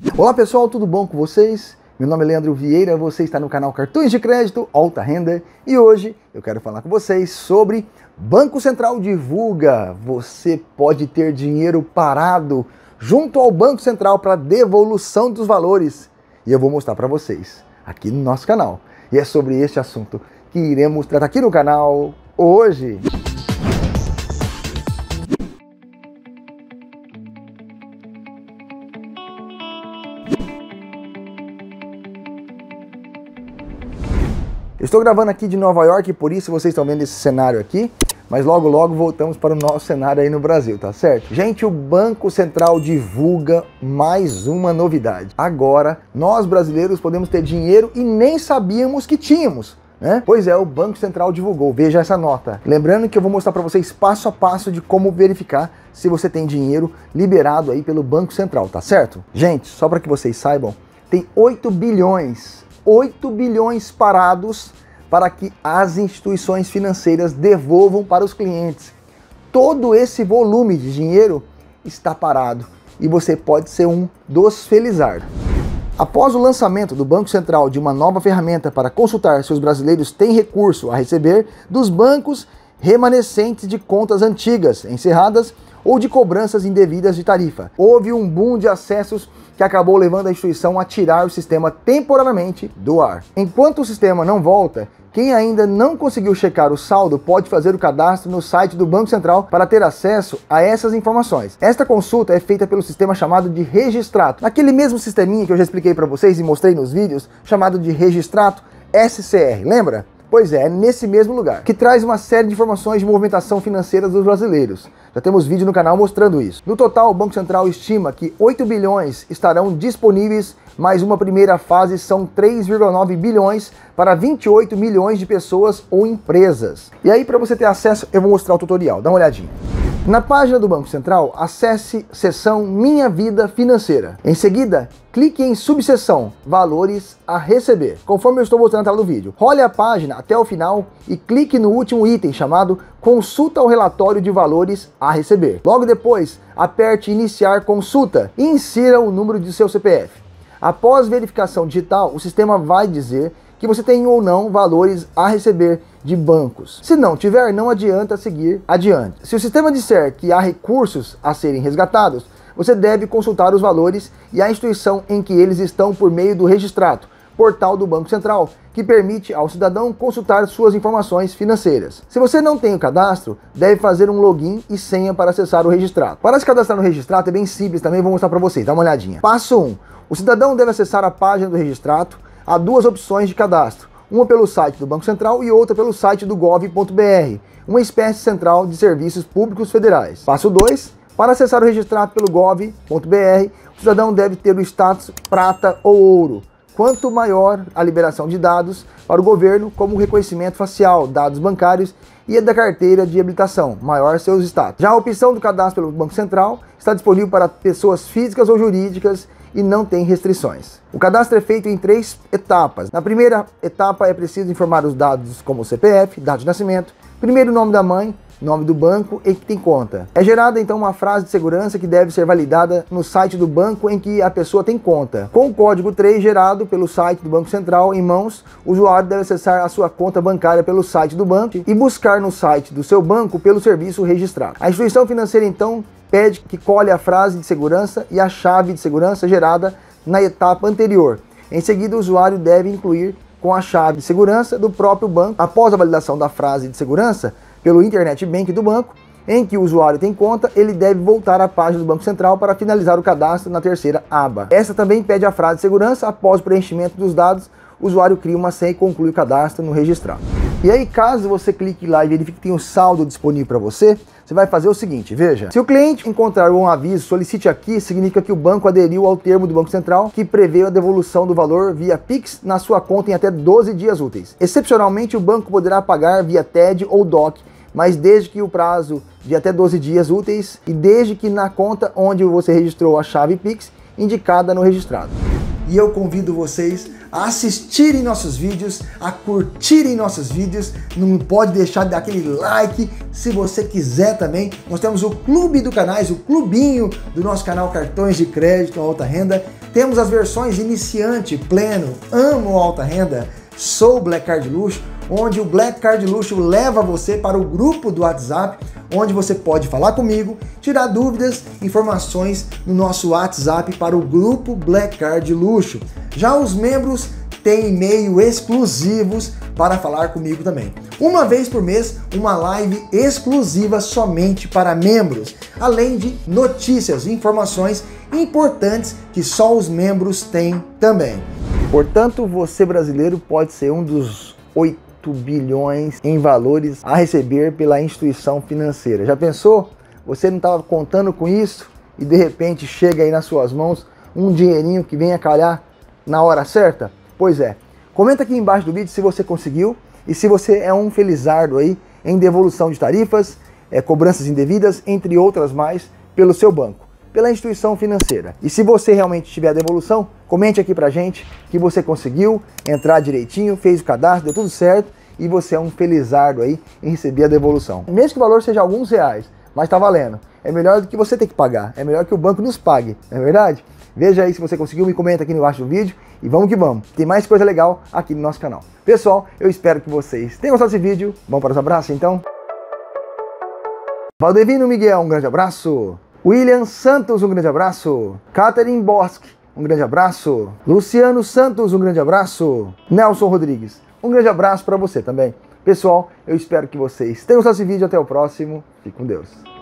Olá pessoal, tudo bom com vocês? Meu nome é Leandro Vieira, você está no canal Cartões de Crédito Alta Renda e hoje eu quero falar com vocês sobre Banco Central divulga. Você pode ter dinheiro parado junto ao Banco Central para devolução dos valores e eu vou mostrar para vocês aqui no nosso canal. E é sobre este assunto que iremos tratar aqui no canal hoje. Estou gravando aqui de Nova York, por isso vocês estão vendo esse cenário aqui, mas logo voltamos para o nosso cenário aí no Brasil, tá certo? Gente, o Banco Central divulga mais uma novidade. Agora, nós brasileiros podemos ter dinheiro e nem sabíamos que tínhamos, né? Pois é, o Banco Central divulgou, veja essa nota. Lembrando que eu vou mostrar para vocês passo a passo de como verificar se você tem dinheiro liberado aí pelo Banco Central, tá certo? Gente, só para que vocês saibam, tem 8 bilhões parados para que as instituições financeiras devolvam para os clientes. Todo esse volume de dinheiro está parado e você pode ser um dos felizardos. Após o lançamento do Banco Central de uma nova ferramenta para consultar se os brasileiros têm recurso a receber dos bancos remanescentes de contas antigas, encerradas ou de cobranças indevidas de tarifa, houve um boom de acessos que acabou levando a instituição a tirar o sistema temporariamente do ar. Enquanto o sistema não volta, quem ainda não conseguiu checar o saldo pode fazer o cadastro no site do Banco Central para ter acesso a essas informações. Esta consulta é feita pelo sistema chamado de Registrato, aquele mesmo sisteminha que eu já expliquei para vocês e mostrei nos vídeos, chamado de Registrato SCR, lembra? Pois é nesse mesmo lugar, que traz uma série de informações de movimentação financeira dos brasileiros. Já temos vídeo no canal mostrando isso. No total, o Banco Central estima que 8 bilhões estarão disponíveis, mas uma primeira fase são 3,9 bilhões para 28 milhões de pessoas ou empresas. E aí, para você ter acesso, eu vou mostrar o tutorial, dá uma olhadinha. Na página do Banco Central, acesse seção Minha Vida Financeira. Em seguida, clique em subseção Valores a Receber, conforme eu estou mostrando na tela do vídeo. Role a página até o final e clique no último item chamado Consulta ao Relatório de Valores a Receber. Logo depois, aperte Iniciar Consulta e insira o número de seu CPF. Após verificação digital, o sistema vai dizer que você tem ou não valores a receber de bancos. Se não tiver, não adianta seguir adiante. Se o sistema disser que há recursos a serem resgatados, você deve consultar os valores e a instituição em que eles estão por meio do Registrato, portal do Banco Central, que permite ao cidadão consultar suas informações financeiras. Se você não tem o cadastro, deve fazer um login e senha para acessar o Registrato. Para se cadastrar no Registrato é bem simples, também vou mostrar para vocês, dá uma olhadinha. Passo 1. O cidadão deve acessar a página do Registrato. Há duas opções de cadastro, uma pelo site do Banco Central e outra pelo site do gov.br, uma espécie central de serviços públicos federais. Passo 2. Para acessar o Registrato pelo gov.br, o cidadão deve ter o status prata ou ouro. Quanto maior a liberação de dados para o governo, como o reconhecimento facial, dados bancários e a da carteira de habilitação, maior seus status. Já a opção do cadastro pelo Banco Central está disponível para pessoas físicas ou jurídicas e não tem restrições. O cadastro é feito em 3 etapas. Na primeira etapa é preciso informar os dados como o CPF, data de nascimento, primeiro nome da mãe, nome do banco e que tem conta. É gerada então uma frase de segurança que deve ser validada no site do banco em que a pessoa tem conta. Com o código 3 gerado pelo site do Banco Central em mãos, o usuário deve acessar a sua conta bancária pelo site do banco e buscar no site do seu banco pelo serviço registrado. A instituição financeira então pede que colhe a frase de segurança e a chave de segurança gerada na etapa anterior. Em seguida, o usuário deve incluir com a chave de segurança do próprio banco. Após a validação da frase de segurança pelo Internet Bank do banco, em que o usuário tem conta, ele deve voltar à página do Banco Central para finalizar o cadastro na terceira aba. Essa também pede a frase de segurança. Após o preenchimento dos dados, o usuário cria uma senha e conclui o cadastro no Registrado. E aí, caso você clique lá e verifique que tem um saldo disponível para você, você vai fazer o seguinte, veja. Se o cliente encontrar um aviso, solicite aqui, significa que o banco aderiu ao termo do Banco Central, que prevê a devolução do valor via Pix na sua conta em até 12 dias úteis. Excepcionalmente, o banco poderá pagar via TED ou DOC, mas desde que o prazo de até 12 dias úteis e desde que na conta onde você registrou a chave Pix indicada no registrado. E eu convido vocês a assistirem nossos vídeos, a curtirem nossos vídeos, não pode deixar de dar aquele like, se você quiser também. Nós temos o clube do canais, o clubinho do nosso canal Cartões de Crédito Alta Renda, Temos as versões iniciante, pleno, amo alta renda, sou Black Card Luxo, onde o Black Card Luxo leva você para o grupo do WhatsApp, onde você pode falar comigo, tirar dúvidas, informações no nosso WhatsApp para o grupo Black Card Luxo. Já os membros têm e-mail exclusivos para falar comigo também. Uma vez por mês, uma live exclusiva somente para membros, além de notícias e informações importantes que só os membros têm também. Portanto, você brasileiro pode ser um dos 8 bilhões em valores a receber pela instituição financeira. Já pensou? Você não estava contando com isso e de repente chega aí nas suas mãos um dinheirinho que vem a calhar na hora certa? Pois é. Comenta aqui embaixo do vídeo se você conseguiu e se você é um felizardo aí em devolução de tarifas, cobranças indevidas, entre outras mais, pelo seu banco, pela instituição financeira. E se você realmente tiver a devolução, comente aqui pra gente que você conseguiu entrar direitinho, fez o cadastro, deu tudo certo e você é um felizardo aí em receber a devolução. Mesmo que o valor seja alguns reais, mas tá valendo. É melhor do que você ter que pagar, é melhor que o banco nos pague, não é verdade? Veja aí se você conseguiu, me comenta aqui embaixo do vídeo e vamos que vamos. Tem mais coisa legal aqui no nosso canal. Pessoal, eu espero que vocês tenham gostado desse vídeo. Vamos para os abraços então? Valdevino Miguel, um grande abraço. William Santos, um grande abraço. Catherine Bosque, um grande abraço. Luciano Santos, um grande abraço. Nelson Rodrigues, um grande abraço para você também. Pessoal, eu espero que vocês tenham gostado desse vídeo. Até o próximo. Fique com Deus.